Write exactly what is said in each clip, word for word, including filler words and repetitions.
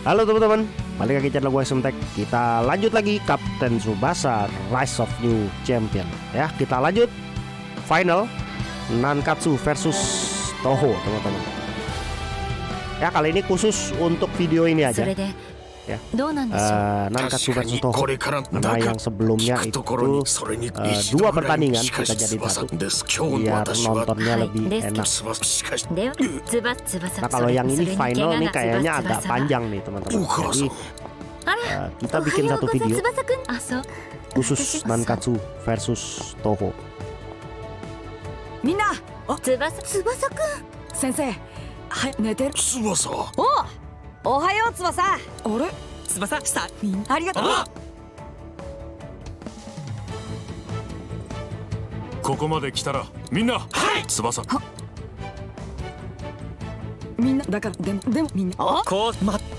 Halo teman-teman, balik lagi channel gue Semtek. Kita lanjut lagi Kapten Tsubasa Rise of New Champion. Ya, kita lanjut final Nankatsu versus Toho, teman-teman. Ya, kali ini khusus untuk video ini aja. Ya, uh, Nankatsu versus Toho. Karena yang sebelumnya itu uh, dua pertandingan kita jadi satu, biar nontonnya lebih enak. Nah, kalau yang ini final nih kayaknya agak panjang nih teman-teman. Jadi uh, kita bikin satu video khusus Nankatsu versus Toho. Minna, Tsubasa-kun, sensei, hai, neteru. Tsubasa. Oh. おはよう翼。あれ翼さんありがとう。 ここまで来たらみんな翼。 みんなだからでもでもみんなこうま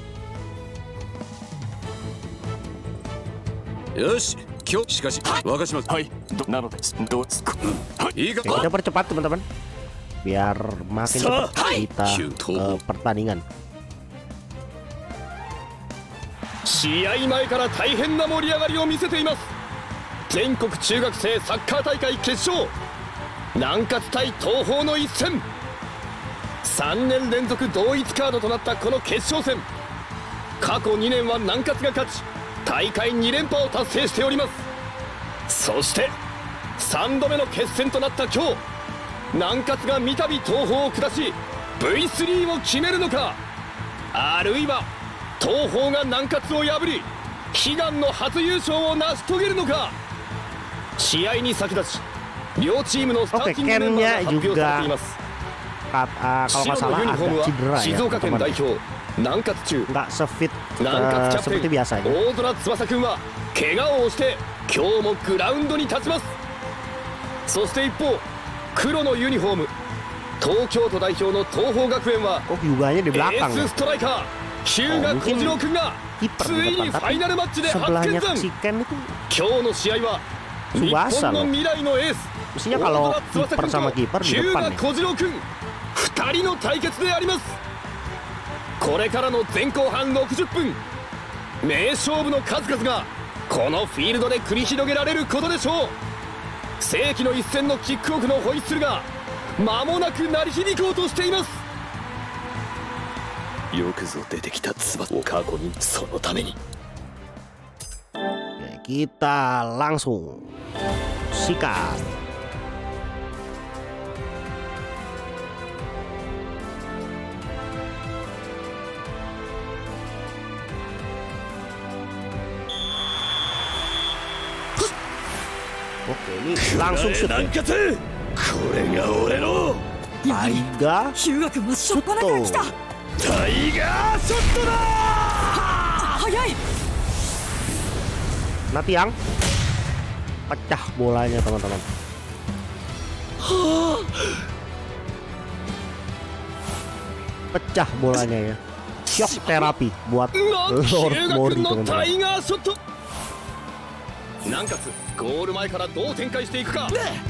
よし今日しかし若島はいなのですどうですか。 いいか Kita percepat teman-teman biar makin cepat kita uh, pertandingan. 試合前から大変な盛り上がりを見せています。全国中学生サッカー大会決勝、南葛対東邦の一戦。さんねん連続同一カードとなったこの決勝戦、過去にねんは南葛が勝ち大会に連覇を達成しております。そしてさんどめの決戦となった今日、南葛が三度東邦を下し ブイスリー を決めるのか、あるいは東邦が南葛を破り悲願の初優勝を成し遂げるのか。試合に先立ち両チームのスターティングメンバーが発表されています。白のユニフォームは静岡県代表南葛中。南葛キャプテン大空翼くんは怪我をして今日もグラウンドに立ちます。そして一方黒のユニフォーム東京都代表の東邦学園はエースストライカー日向小次郎君がついにファイナルマッチで初見参。今日の試合は日本の未来のエース大空翼君と日向小次郎君ふたりの対決であります。これからの前後半ろくじゅっぷん、名勝負の数々がこのフィールドで繰り広げられることでしょう。世紀の一戦のキックオフのホイッスルが間もなく鳴り響こうとしています。よくぞ出てきた翼を過去にそのために。 Kita langsung sikat. Oke, ini langsung shoot ya. Taiga shoot tuh. タイガーショットだ。早い。 Nah tiang pecah bolanya teman-teman. Pecah bolanya ya. Shock terapi buat Lord Mori teman-teman. 南葛ゴール前からどう展開していくか。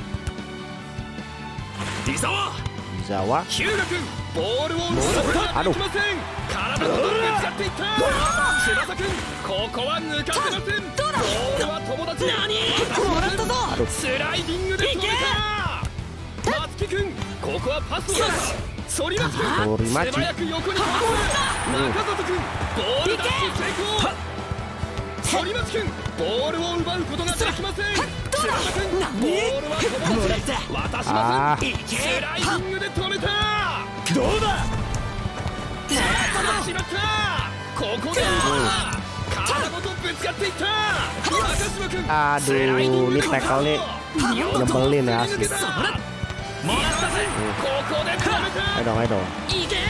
伊沢 Zawa 日向君ボールを奪ってはいけません。体ごとぶつかっていった。翼君ここは抜かせません。ボールは友達。もらったぞ。スライディングで止めた。松木君ここはパスを出す。反町君素早く横にパス。中里君ボールダッシュ成功。反町君ボールを奪うことができません。翼君ボールは友達。渡しません。スライディングで止めた。どうだ。しまった。ここで体ごとぶつかっていった。中島君 Aduh, ini tackle nih nyebelin ya asli. もらったぜ。ここで止めた。 Ayo dong, ayo dong. いけ。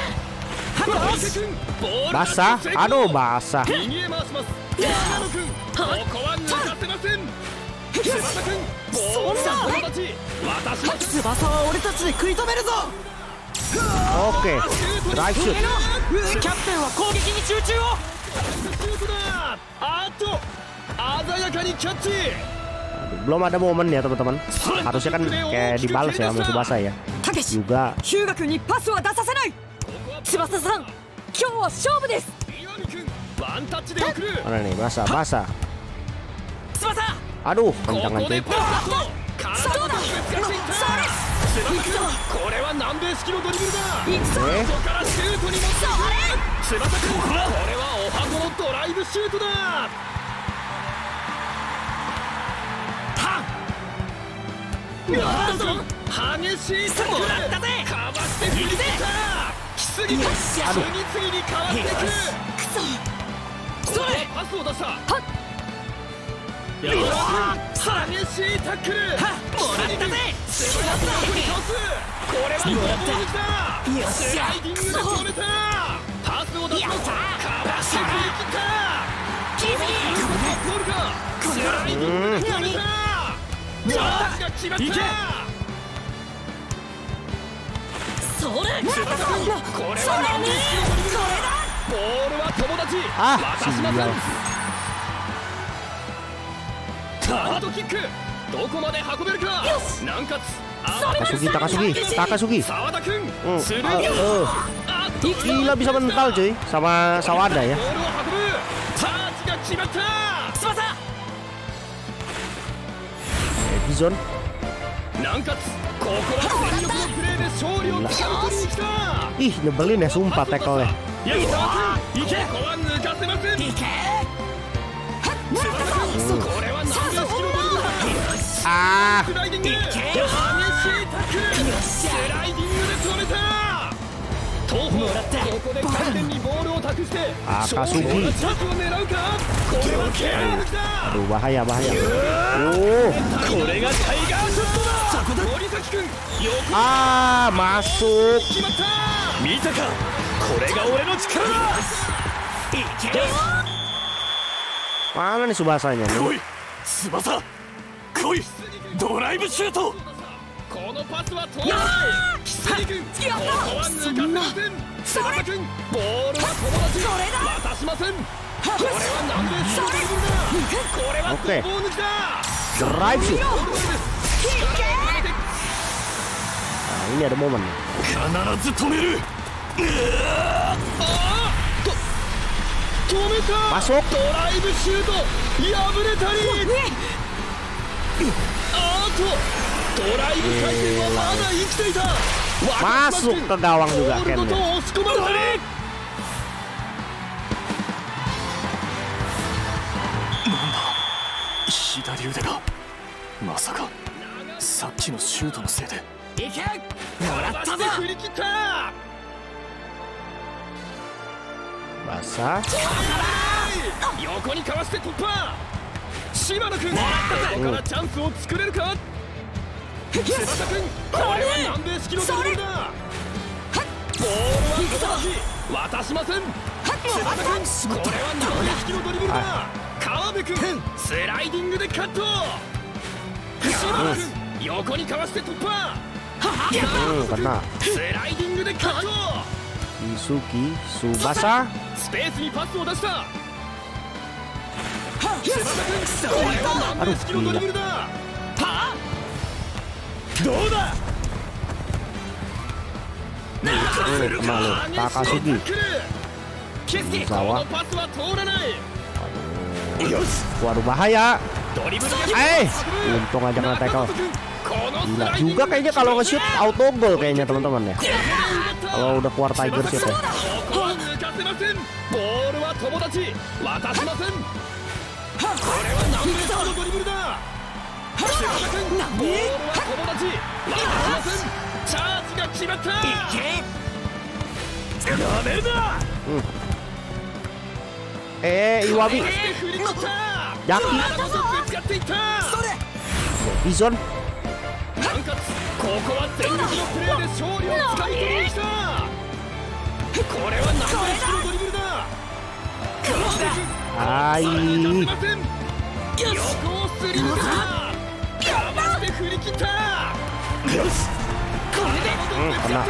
Basah, aduh basah. 右へ回します。長野君ここは抜かせません。翼君ボールは友達。渡します。翼は俺たちで食い止めるぞ。 Oke, drive shoot. キャプテンは攻撃に集中を。シュートだ。あっと鮮やかにキャッチ。 Belum ada momen ya teman-teman. Harusnya kan kayak dibalas ya sama Tsubasa ya. Juga. 日向君にパスは出させない。翼さん、今日は勝負です。 Mana nih, basah, basah. Aduh, kencang cuy. Ah, sial. Takasugi, Takasugi, Takasugi. Hmm. Uh, uh. Gila bisa mental cuy sama Sawada ya. Edison. Ih, nyebelin ya sumpah tackle-nya. Ah. Akatsuki. Aduh, bahaya, bahaya. Oh. Ah, masuk. Mana nih Tsubasanya nih? Tsubasa, koi, drive shoot. Oke, drive shoot. Nah, ini ada momen. Masuk. Masuk ke gawang juga Ken-nya. Basah. Hmm, kena. Isuki, Tsubasa. Aduh, gila. Hmm, kena lu. Takasugi. Zawa. Waduh, bahaya. Eh, untung aja kena tackle. Gila juga kayaknya kalau nge-shoot auto goal kayaknya teman-teman ya. Kalau udah keluar Tiger shoot ya. Hmm. Eh, Iwabi. Jaki. Bison. Ai. Hmm, kena.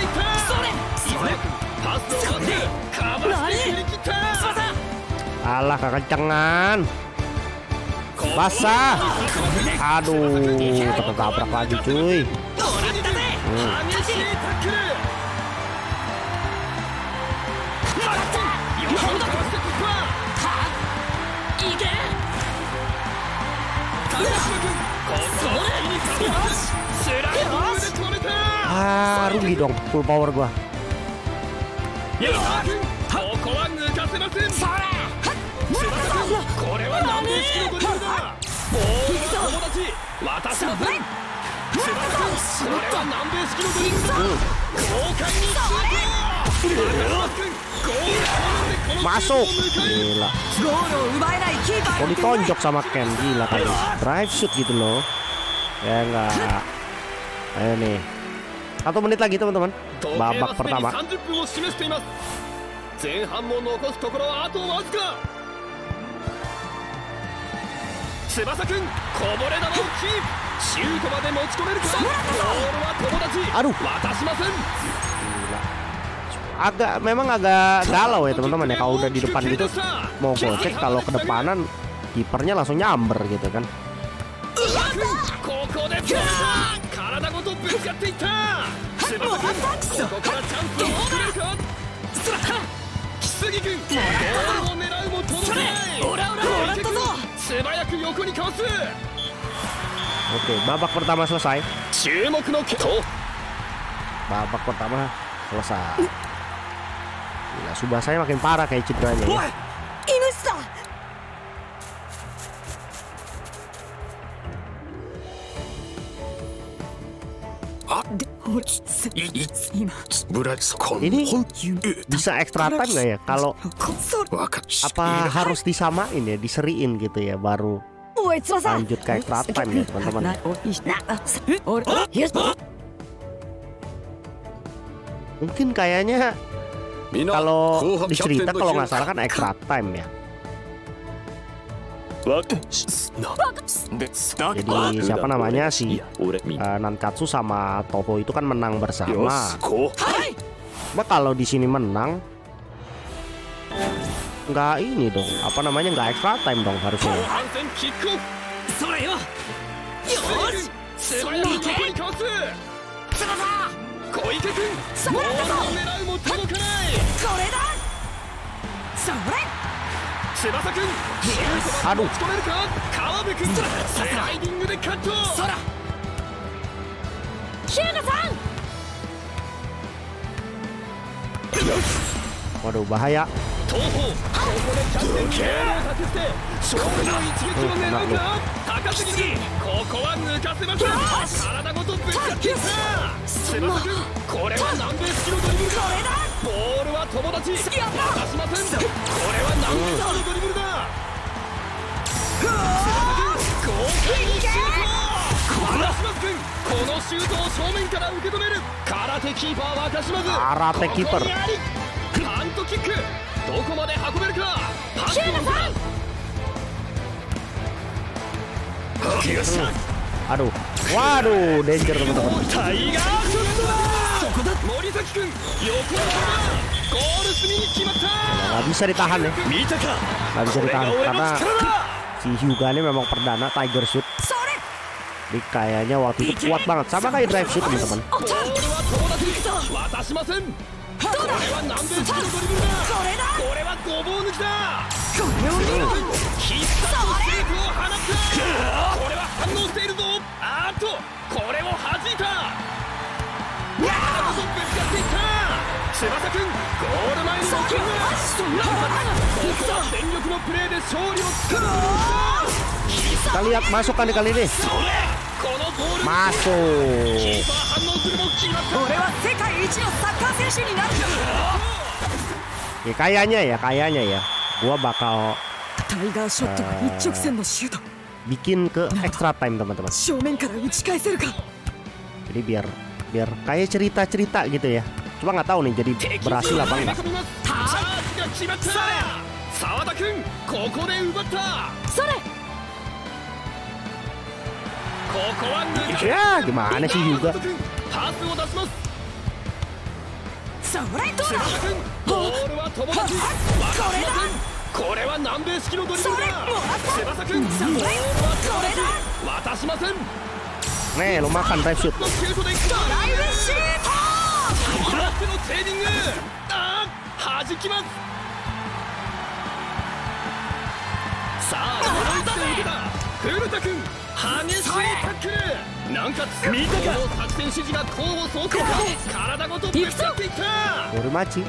Alah, kekencengan. Basah. Aduh, tertabrak lagi cuy. Hmm. Ah, rugi dong full power gua. Masuk. Gila. Oh, ditonjok sama Ken. Gila kali. Drive shoot gitu loh. Ya enggak. Ayo nih. Satu menit lagi teman-teman. Babak pertama. Aduh. Gila. Agak memang agak galau ya teman-teman ya, kalau udah di depan gitu mau gocek, kalau kedepanan kipernya langsung nyamber gitu kan. Oke, babak pertama selesai. Babak pertama selesai. Gila, Tsubasa makin parah kayak cederanya ya. Ini bisa extra time nggak ya? Kalau apa harus disamain ya, diseriin gitu ya, baru lanjut ke extra time ya teman-teman. Mungkin kayaknya kalau dicerita kalau nggak salah kan extra time ya. Jadi siapa namanya si uh, Nankatsu sama Toho itu kan menang bersama. Coba kalau di sini menang, nggak ini dong, apa namanya, nggak extra time dong harusnya. Aduh. Waduh, bahaya. Karate kiper. Aduh, waduh, danger teman-teman. Nggak bisa ditahan ya, nggak bisa ditahan karena si Hyuga ini memang perdana Tiger Shoot. Jadi kayaknya waktu itu kuat banget, sama kayak Drive Shoot teman-teman. Kita lihat masuk kali kali ini. Masuk. Ya kayaknya ya, kayaknya ya, gua bakal uh, bikin ke extra time teman-teman. Jadi biar biar kayak cerita-cerita gitu ya. Cuma nggak tahu nih jadi berhasil apa enggak. Ya gimana sih juga. Nih, lu makan drive shoot. 激しいタックル。なんか見たか。作戦指示が功を奏すか。体ごとぶつかっていった。 Hormachi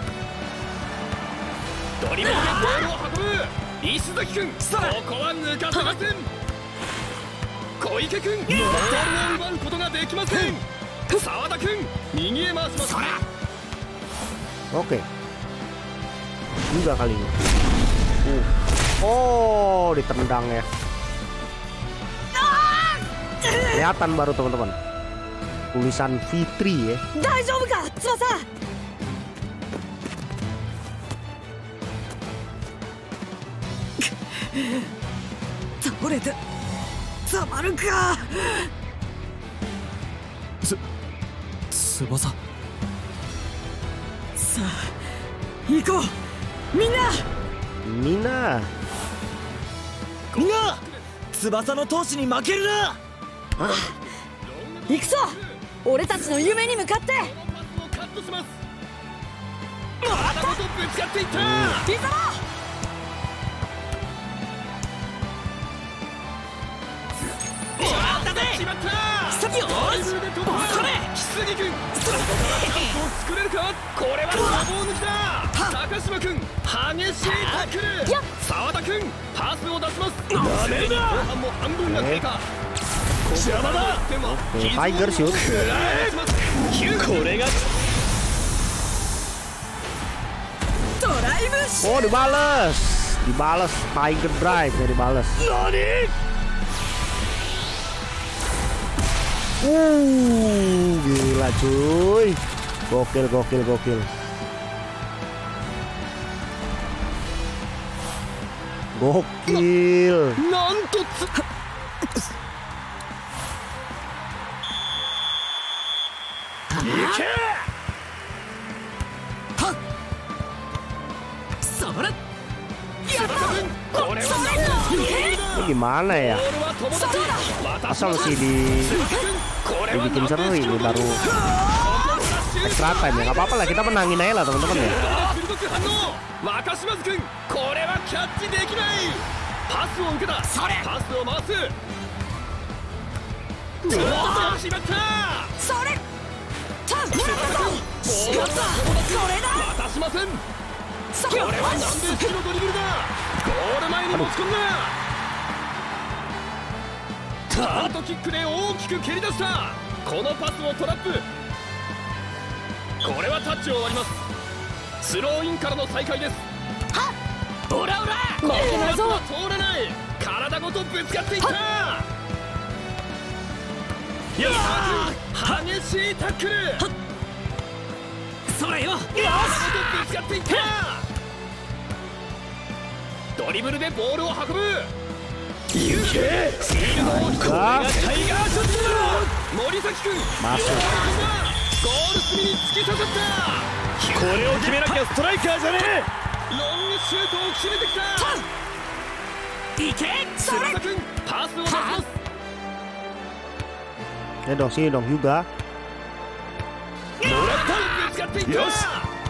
ドリブルでボールを運ぶ。石崎君、ここは抜かせません。小池君、ボールを奪うことができません。澤田君、右へ回します。 Oke. Juga kali ini. Uh. Oh, ditendang ya. Kelihatan baru teman-teman. Tulisan Fitri ya. Daijoubu ka, Tsubasa? 倒れてたまるか。 つ翼。 さあ行こうみんな。 みんなみんな翼の闘志に負けるな。 行くぞ俺たちの夢に向かって。 カットします。体ごとぶつかっていった。 いざろ決まった。 先よドリブルで突破。木杉君、そこからチャンスを作れるか。これはごぼう抜きだ。高島君、激しいタックル。澤田君、パスを出します。ダメだ。後半も半分が経過。邪魔だ。 Tiger shoot. これがドライブシュ Oh, dibales. Dibales Tiger Drive ya dibales. Uh, gila cuy. Gokil gokil gokil. Gokil. なんとつ。行け。 はっそれやったこれは Ini gimana ya? Asal sih di dibikin seru ini baru extra time ya. Gak apa-apa lah, kita menangin aja lah teman-teman ya. 若島津君、これはキャッチできない。パスを受けた。パスを回す。決まった。 それたやったぞ。しまったこれだ。 渡しません。 そこれは南米式のドリブルだ。ゴール前に持ち込んだ。ターントキックで大きく蹴り出した。このパスをトラップ。これはタッチを割ります。スローインからの再開です。 はっオラオラ。このパスは通らない。体ごとぶつかっていった。よし、激しいタックル。それよ。体ごとぶつかっていった。ドリブルでボールを運ぶ。行け。シールドをこれがタイガーショットだ。森崎君、 マスゴール隅に突き刺さった。 これを決めなきゃストライカーじゃねえ。 ロングシュートを決めてきた。いけ。翼君、パスを出します。 Ya dong sini dong juga. ぶつかっていった。よし。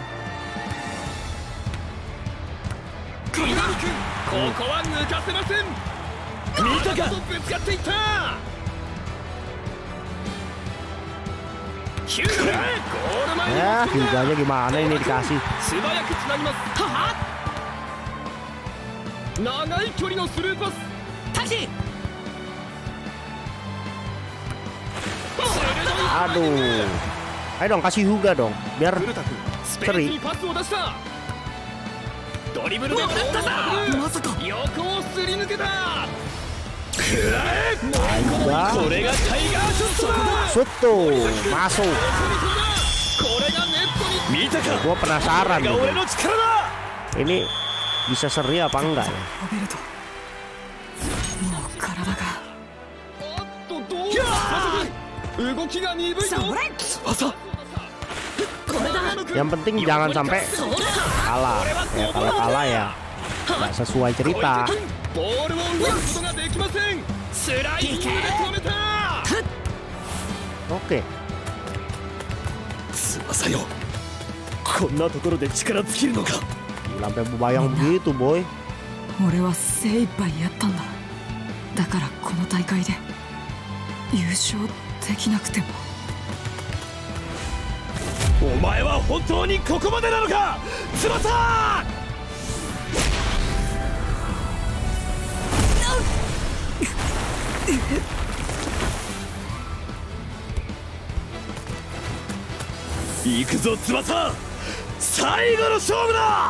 ここは抜かせません。見たか。ぶつかっていった。ヒューゴール前に。 Ya, Hyuga-nya gimana ini dikasih. 素早くつなぎます。長い距離のスルーパス。タジ。 Aduh. Ayo dong kasih Hyuga dong, biar seri. ドリブルでボールを運ぶ。まさか横をすり抜けた。これがタイガーショットだ。 Suto masuk. これがネットに。見たか。 Gua penasaran nih. Ini bisa seri apa enggak ya? 動きが鈍いぞ。 Yang penting jangan sampai kalah. Ya kalau kalah ya nggak sesuai cerita. Oke. Sampai bayang begitu, boy. 俺は精一杯やったんだ。 だからこの大会で優勝できなくても。 お前は本当にここまでなのか、翼！行くぞ翼、最後の勝負だ。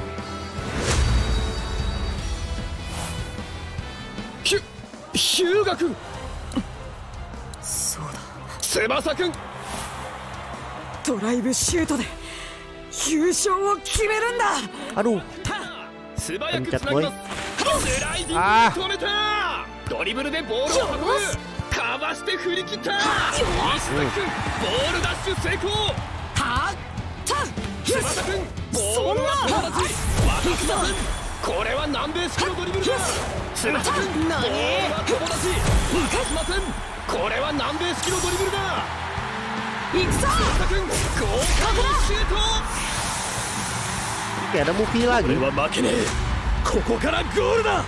ヒュヒュウガ君、 そうだ、 翼君、 ドライブシュートで優勝を決めるんだ。 Aduh, 素早くつなぎます。スライディングで止めた。ドリブルでボールを運ぶ。かわして振り切った。石崎君、ボールダッシュ成功。 はっ翼君、ボールは友達。渡島君、これは南米式のドリブルだ。翼君、ボールは友達。渡島君、これは南米式のドリブルだ。 行くぞ。 翼君、豪華なシュート。 kayak ada movie lagi. 俺は負けねえ。ここからゴールだ。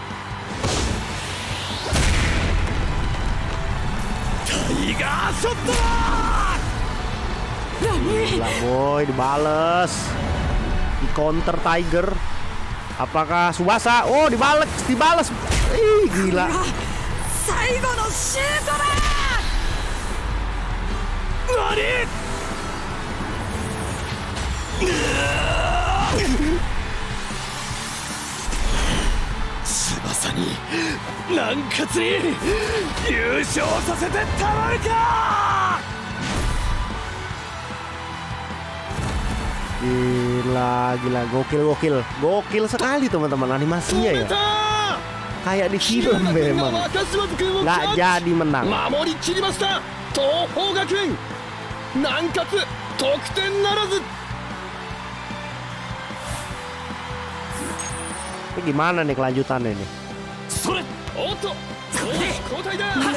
タイガーショットだ。 Gila boy, dibales, di counter Tiger. Apakah Tsubasa? Oh, dibales, dibales. Ih, gila. 最後のシュートだ。 何？翼に南葛に優勝させてたまるか。 Gila, gila, gokil, gokil, gokil sekali teman-teman animasinya ya. Kayak di film memang. Nggak jadi menang. 守り切りました。東邦学園。南葛得点ならず。 Ini gimana nih kelanjutannya nih? それ。おっと。交代だ。何？どう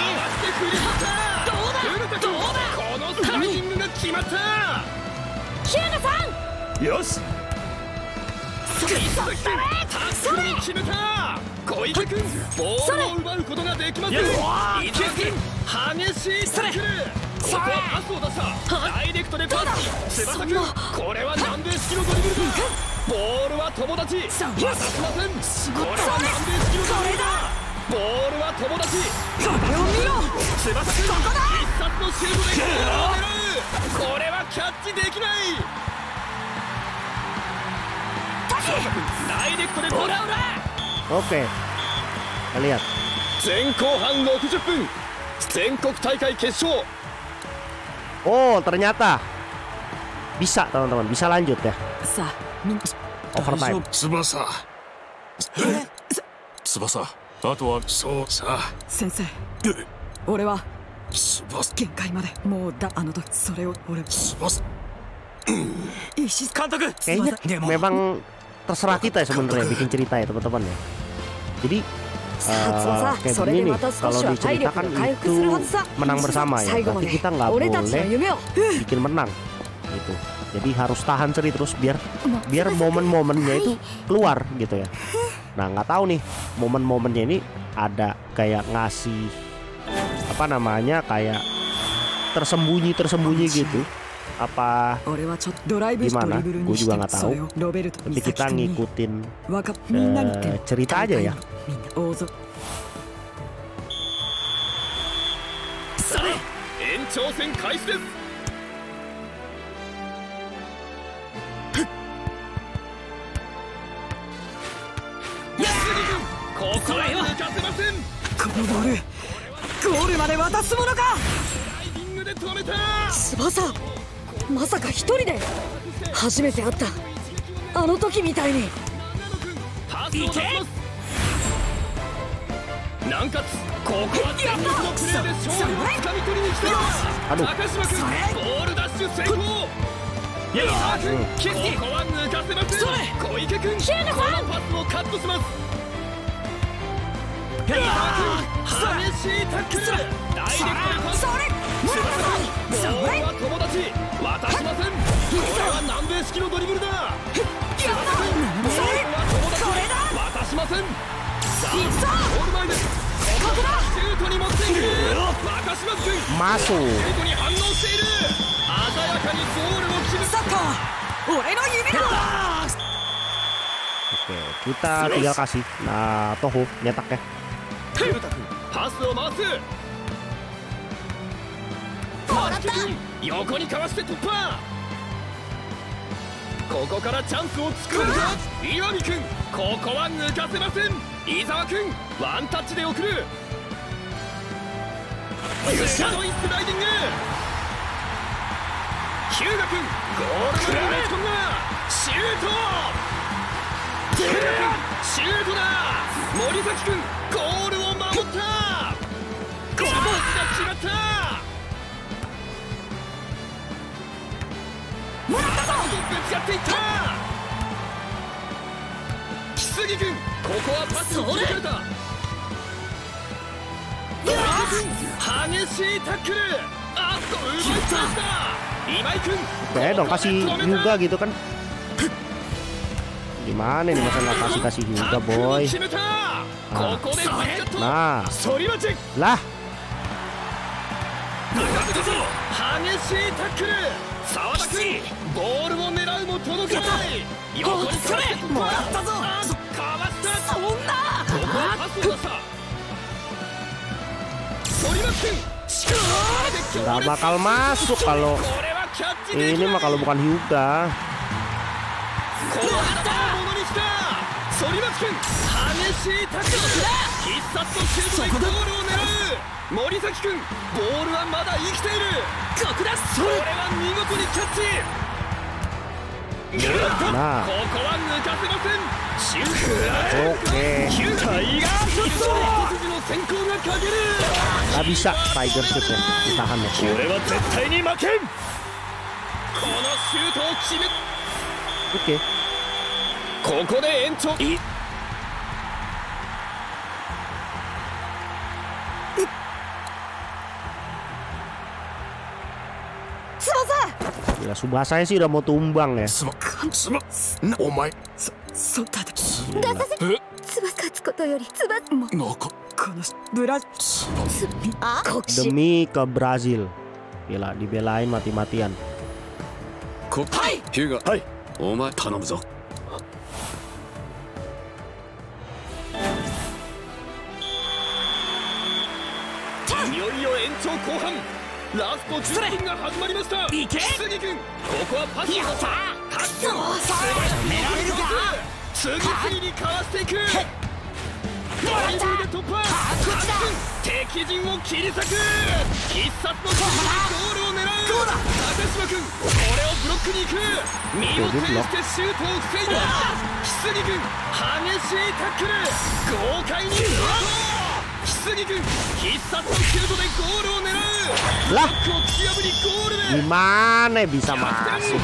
だ？どうだ？このタイミングが決まった。 ヒューナさん。 よし。 それ。それ。決めた。小池君、ボールを奪うことができません。伊藤君、激しいタックル。ここはパスを出した。ダイレクトでパス。翼君、これは南米式のドリブルだ。ボールは友達。渡しません。これは南米式のドリブルだ。ボールは友達。 これを見ろ。 翼君、必殺のシュートでゴールを狙う。これはキャッチできない。翼君、ダイレクトでボール。 Oke, kita lihat. 前後半ろくじゅっぷん、全国大会決勝。 Oh, ternyata bisa teman-teman, bisa lanjut ya. Overtime. 翼。翼。あとはそうさ。 先生、俺は翼。 限界までもうだあの時それを俺。 翼。 石監督。 Kayaknya memang terserah kita ya sebenarnya bikin cerita ya teman-teman ya. Jadi uh, kayak begini nih, kalau diceritakan itu menang bersama ya, berarti kita nggak boleh bikin menang gitu. Jadi harus tahan seri terus biar biar momen-momennya itu keluar gitu ya. Nah nggak tahu nih momen-momennya ini ada kayak ngasih apa namanya kayak tersembunyi tersembunyi gitu. Apa gimana? Gue juga nggak tahu. Tapi kita ngikutin uh, cerita aja ya. Tsubasa まさか一人で初めて会ったあの時みたいに。 いけ。南葛、ここは全力のプレーで勝利をつかみ取りに来た。高島君、ボールダッシュ成功。矢沢君、ここは抜かせません。小池君、このパスをカットします。矢沢君、激しいタックル。ダイレクトでパス。ボールは友達。渡しません。これは南米式のドリブルだ。ボールは友達。渡しません。さあ、ゴール前です。 masuk. Oke, kita tinggal kasih nah Toho nyetak ya. パスを回す。横にかわして突破。ここからチャンスを作るか。岩見君、ここは抜かせません。伊沢君、ワンタッチで送る。鋭いスライディング。日向君、ゴール前に持ち込んだ。シュート。日向君、シュートだ。森崎君、ゴールを守った。ゴールが決まった。もらったぞ。ぶつかっていった。木杉君、ここはパスを切り替えた。激しいタックル。あっと奪い返した。今井君、 Oke dong kasih juga gitu kan. Gimana nih masa nggak kasih kasih juga boy. Nah, nah. Lah. 激しいタックル。澤田君、ボールを狙うも届かない。横にそれもらったぞ。かわした。そんな。ここはパスを出した。反町君、 nggak bakal masuk kalau ini mah kalau bukan Hyuga. Nah, oke. Nggak bisa Tiger shootnya, ditahan ya. Oke. Gila, Tsubasa sih udah mau tumbang ya. Demi ke Brazil. Gila, dibelain mati-matian. Hyuga, omae tanomu zo. Lah, gimana bisa masuk?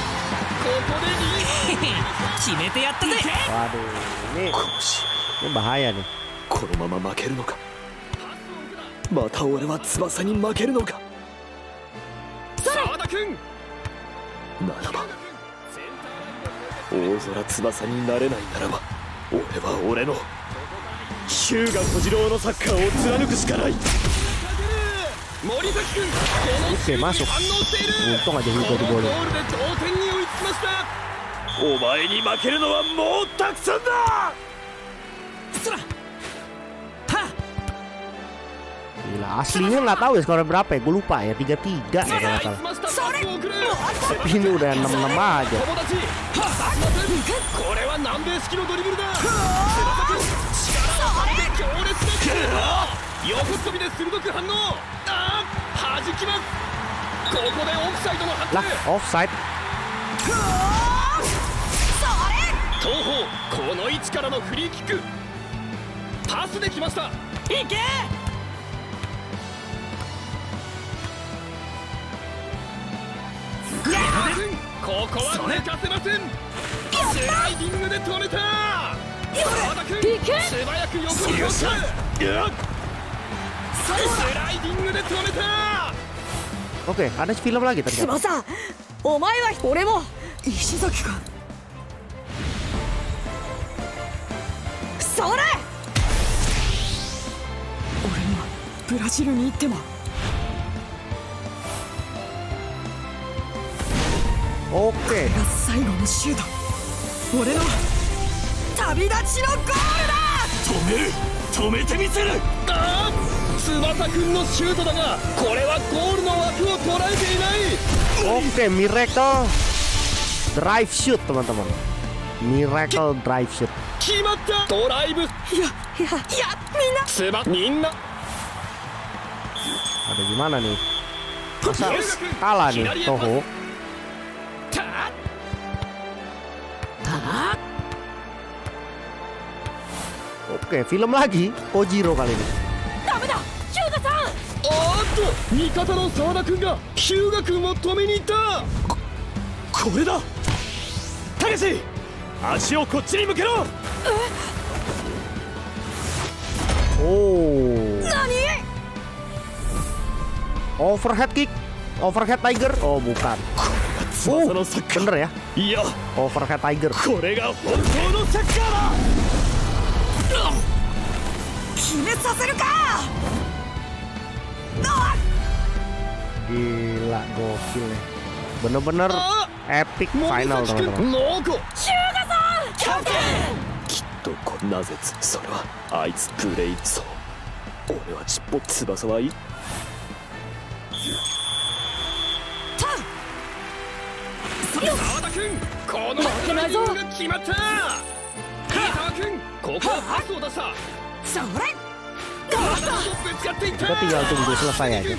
Waduh, ini ini bahaya nih. このまま負けるのか。また俺は翼に負けるのか。澤田君。ならば、大空翼になれないならば、俺は俺の日向小次郎のサッカーを貫くしかない。 Oke, masuk. Untung aja Hyuga di gol. お前に負けるのはもうたくさんだ。 Gila, aslinya nggak tahu ya skornya berapa ya, gue lupa ya, tiga tiga ya kalau nggak salah. Tapi ini udah enam enam aja. Lah, offside. Oke, ada film lagi ternyata. Tsubasa, omae wa ore mo Ishizaki ka. Sore! Ore ni wa Brazil ni itte mo Oke. Oke, Miracle Drive Shoot teman-teman. Miracle Drive Shoot. Ada gimana nih? Masa kalah nih Toho? Oke, film lagi Kojiro kali ini. Oh. Overhead kick, overhead tiger. Oh bukan. Oh, bener ya? Iya. Overhead tiger. Gila, gokil ya. Bener-bener epic final teman-teman. Kita tinggal tunggu selesai aja.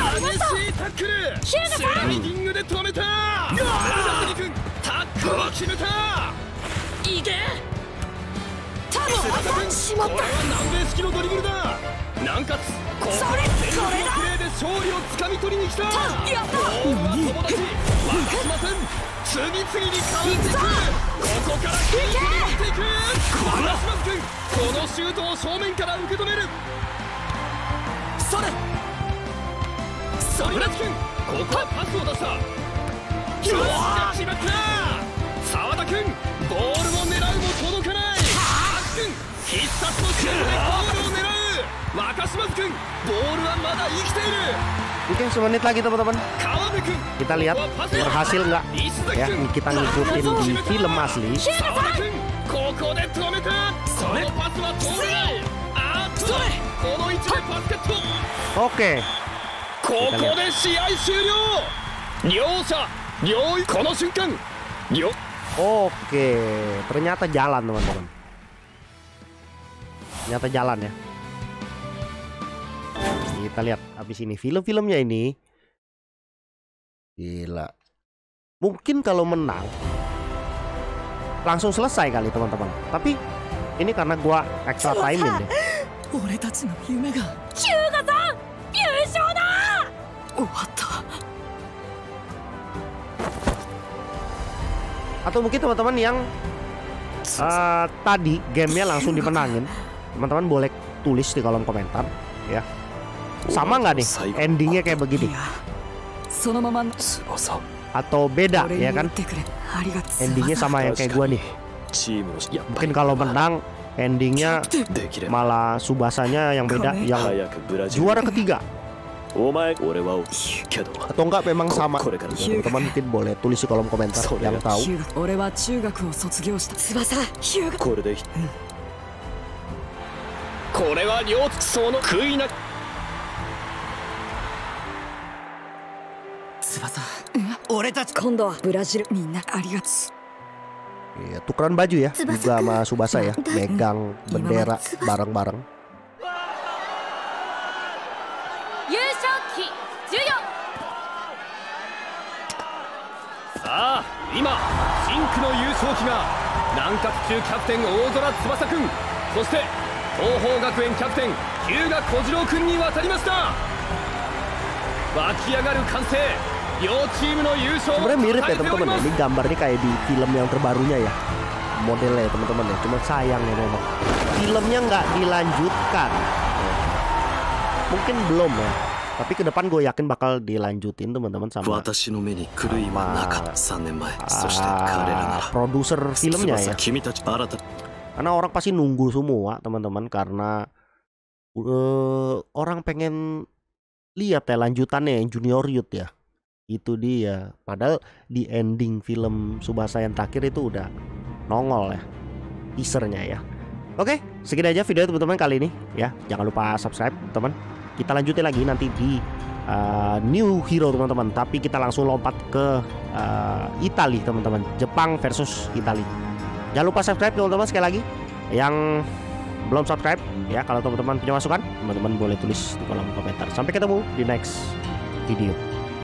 Mungkin semenit lagi teman-teman. Kita lihat berhasil nggak ya kita ngikutin di film asli. Oke. Oke, ternyata jalan teman-teman. Ternyata jalan ya. Kita lihat habis ini film-filmnya ini. Gila. Mungkin kalau menang langsung selesai kali teman-teman. Tapi ini karena gua extra time ini. Atau mungkin teman-teman yang uh, tadi gamenya langsung dimenangin, teman-teman boleh tulis di kolom komentar ya. Sama nggak nih endingnya kayak begini? Atau beda ya kan? Endingnya sama yang kayak gua nih. Mungkin kalau menang endingnya malah Tsubasanya yang beda, yang juara ketiga. Atau enggak memang sama? Teman-teman mungkin boleh tulis di kolom komentar yang tahu. Iya, tukeran baju ya juga sama Tsubasa ya, megang bendera bareng-bareng. Ah, 今真紅の優勝旗が南葛中キャプテン大空翼くん、そして東邦学園キャプテン日向小次郎くんに渡りました。湧き上がる歓声、両チームの優勝を sebenarnya mirip ya teman-teman, ini gambarnya kayak di film yang terbarunya ya modelnya teman-teman ya. Cuma sayang ya memang filmnya nggak dilanjutkan, mungkin belum ya. Tapi ke depan gue yakin bakal dilanjutin teman-teman sama, sama uh, produser filmnya ya. Karena orang pasti nunggu semua teman-teman, karena uh, orang pengen lihat ya lanjutannya yang Junior Youth ya. Itu dia. Padahal di ending film Tsubasa yang terakhir itu udah nongol ya teasernya ya. Oke, segini aja video teman-teman kali ini ya. Jangan lupa subscribe teman. Kita lanjutin lagi nanti di uh, New Hero teman-teman. Tapi kita langsung lompat ke uh, Italia teman-teman. Jepang versus Italia. Jangan lupa subscribe teman-teman sekali lagi. Yang belum subscribe ya, kalau teman-teman punya masukan, teman-teman boleh tulis di kolom komentar. Sampai ketemu di next video.